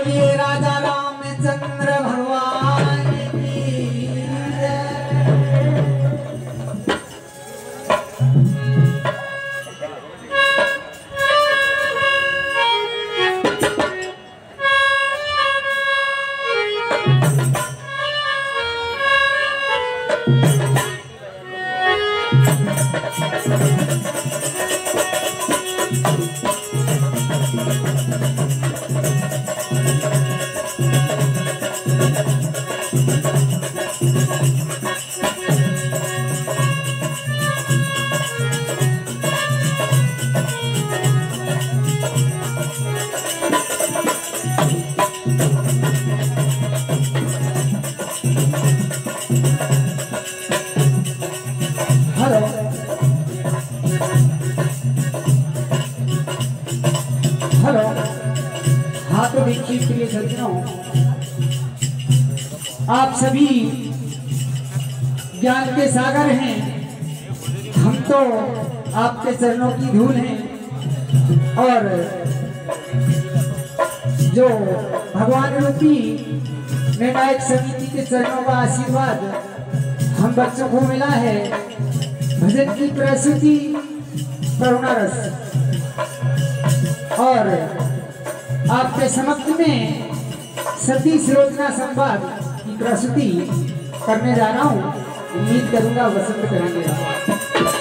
बोलिए राजा रामचंद्र भगवान की जय। हेलो, हाँ तो देखिए प्रिय सज्जनों, आप सभी ज्ञान के सागर हैं, हम तो आपके चरणों की धूल हैं और जो भगवान रूपी निर्णायक समिति के चरणों का आशीर्वाद हम बच्चों को मिला है। भजन की प्रस्तुति करुणा रस और आपके समक्ष में सती सुलोचना संवाद की प्रस्तुति करने जा रहा हूँ। उम्मीद करूंगा पसंद करेंगे।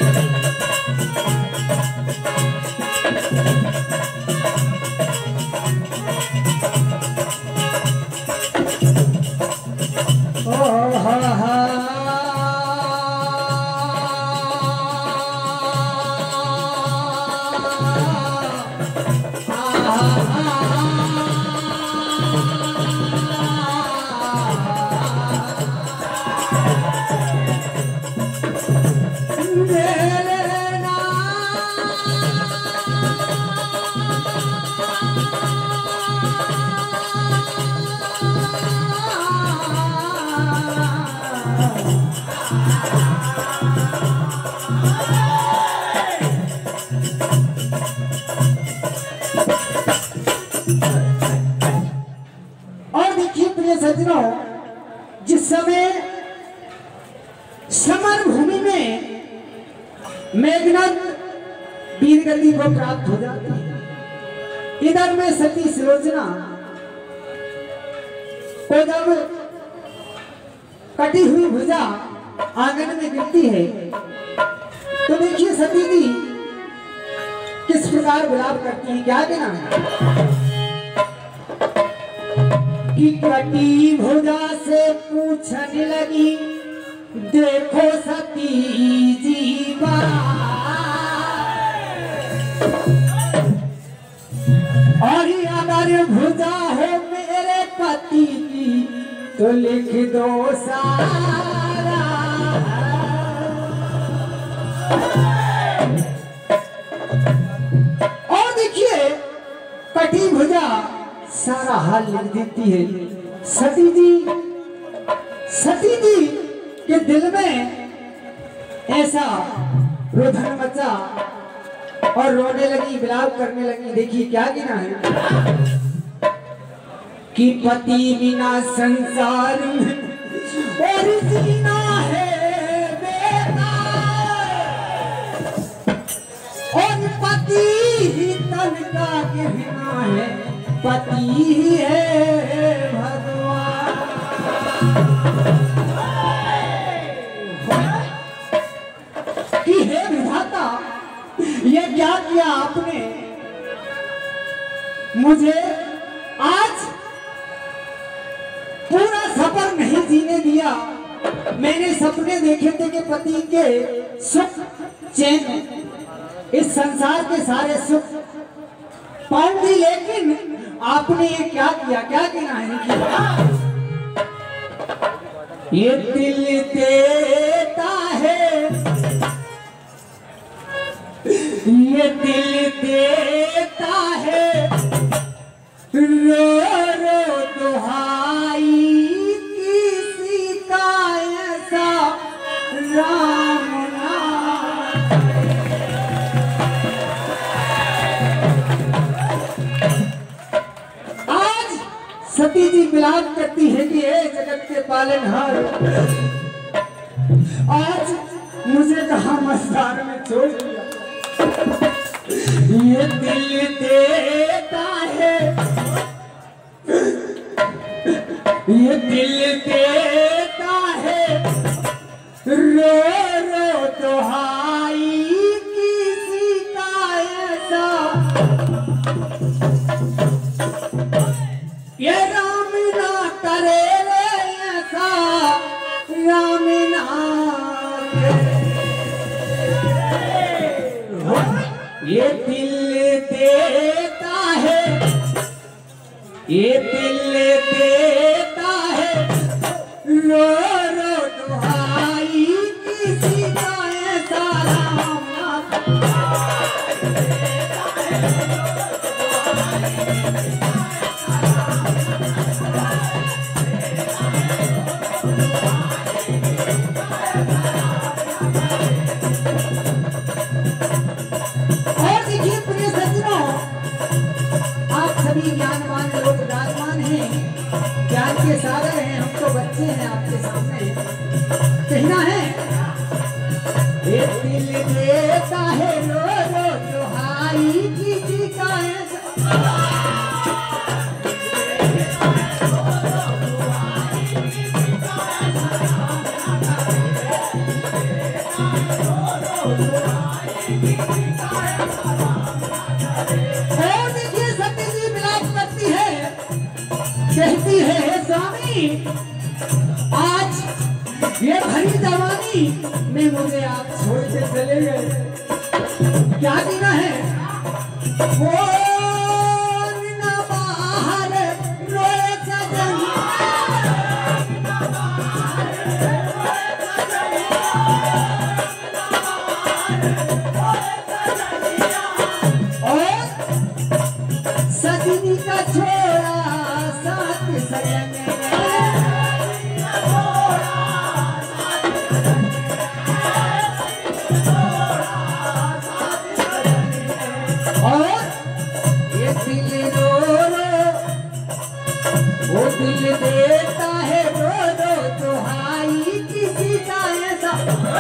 सज्जनों, जिस समय समर भूमि में मेघनाथ वीरगति को प्राप्त हो जाती है, इधर में सती सुलोचना को जब कटी हुई भुजा आंगन में गिरती है तो देखिए सती जी किस प्रकार विलाप करती है। क्या कहना है कि कटी भुजा से पूछने लगी, देखो सती जीवा, और अगर भुजा है मेरे पति की तो लिख दो सारा। और देखिए कटी भुजा सारा हाल लिख देती है। सती जी के दिल में ऐसा रोधन मचा और रोने लगी, विलाप करने लगी। देखिए क्या कहना है कि पति बिना संसार में और जीना है बेकार, और पति ही तन का कहना है, पति ही है भगवान। कि हे विधाता, ये क्या किया आपने, मुझे आज पूरा सफर नहीं जीने दिया। मैंने सपने देखे थे कि पति के सुख चैन, इस संसार के सारे सुख पाऊंगी, लेकिन आपने ये क्या किया। क्या कहना है ये दिल देता है, ये दिल देता है, रो रो दुहाई किसी का ऐसा राम नाम। आज सती जी विलाप करती है कि हे जगत के पालनहार, आज मुझे कहां मझधार में छोड़ दिया। ये दिल देता है, ये दिल देता है, रो रो दुहाई किसी का ऐसा, ये राम ना करे ऐसा, राम ना करे। ये दिल देता है, ये दिल देता है, रो रो दुहाई किसी का ऐसा, राम ना करे। सभी ज्ञानवान लोग विराजमान हैं, ज्ञान के सागर हैं, हम तो बच्चे हैं आपके सामने। कहना है ये दिल देता है, रो रो दुहाई किसी का ऐसा, कहती है स्वामी, आज ये भरी जवानी में मुझे आप छोड़ के चले गए, क्या देना है? वो न बाहर रोए सजन, और सजनी का छोड़ा सजन, और ये दिल रो रो, वो दिल देता है, रो रो दुहाई किसी का ऐसा,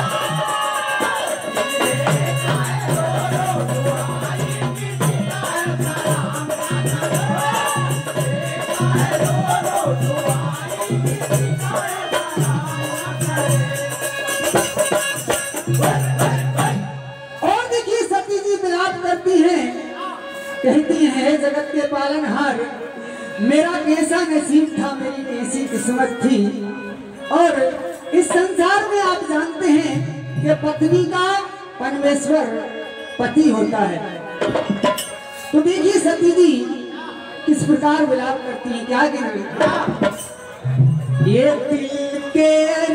और देखिए सती जी विलाप करती हैं, कहती है जगत के पालनहार, मेरा कैसा नसीब था, मेरी कैसी किस्मत थी, और इस संसार में आप जानते हैं कि पत्नी का परमेश्वर पति होता है। तो देखिए सती जी किस प्रकार विलाप करती है, क्या कहना, ये दिल के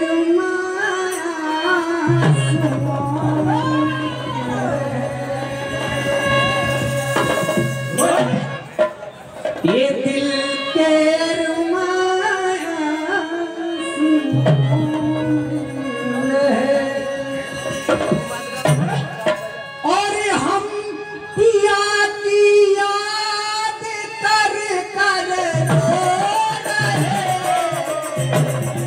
ये दिल के और हम पिया की याद कर कर रो रहे,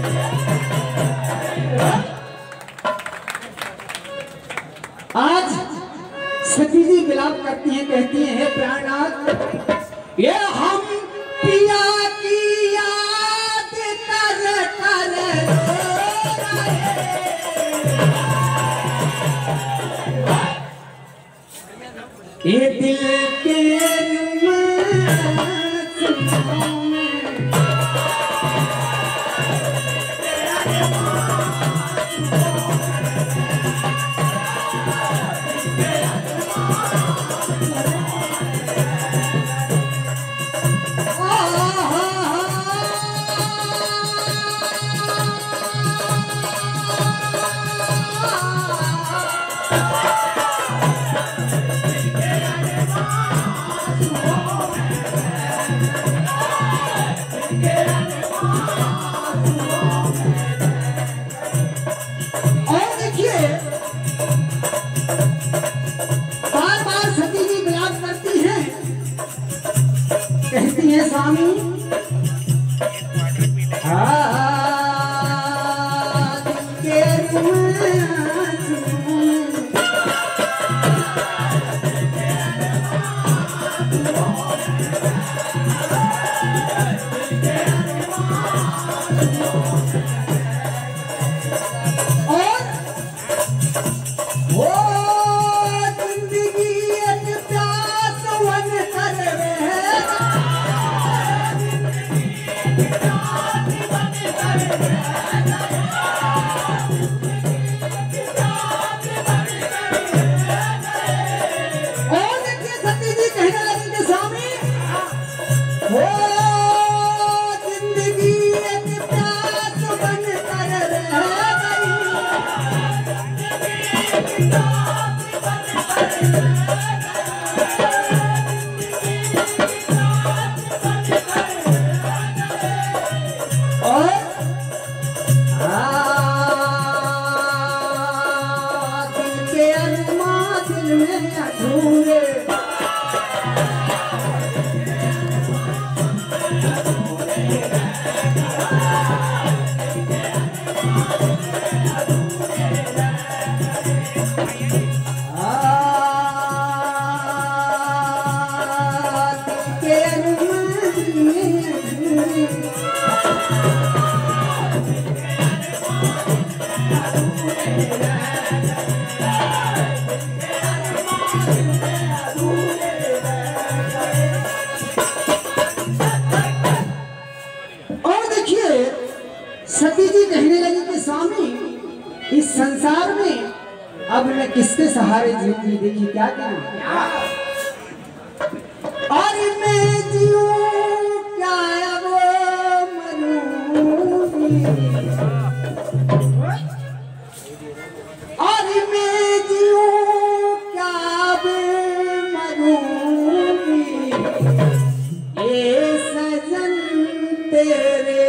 आज सती जी विलाप करती हैं, कहती हैं, हे प्राणनाथ, ये हम पिया की याद कर कर रो रहे, ये दिल के सती जी कहने लगी कि स्वामी इस संसार में अब मैं किसके सहारे जीऊंगी। देखिए क्या कहना, और मैं जीऊं क्या अब मरूंगी, और मैं जीऊं क्या अब मरूंगी, ये सजन तेरे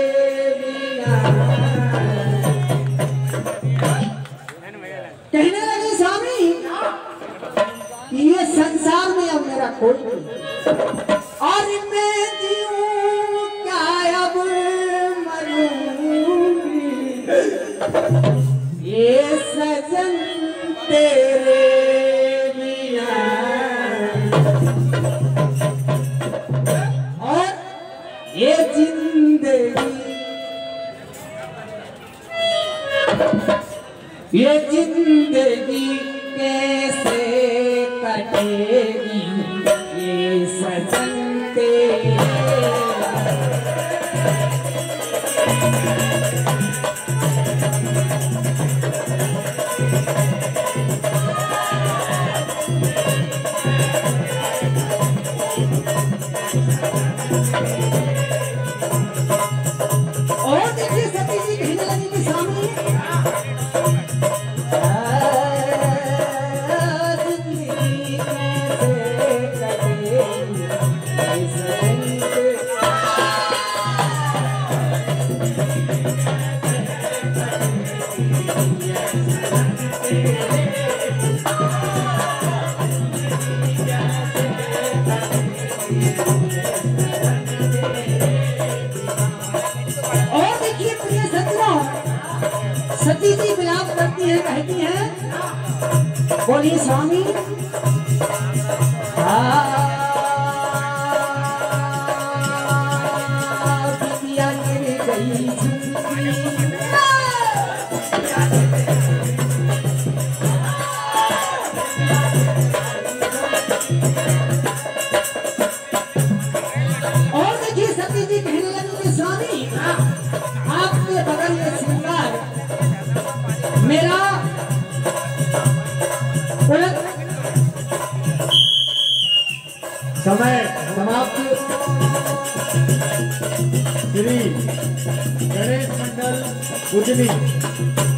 कहने लगे स्वामी ये संसार में अब मेरा कोई नहीं, और मैं जीऊं क्या अब मरूंगी, ये सजन तेरे बिना, और ये जिंदगी, ये जिंदगी कैसे कटेगी, ये सजन तेरे। और देखिए सती जी कहने लगी कि स्वामी सती जी विलाप करती है, कहती है बोलिए स्वामी बिटिया गिर गई और देखिए सती जी कहने लगी कि स्वामी आपके बगल में श्रृंगार मेरा समय समाप्त। श्री गणेश मंडल उजनी।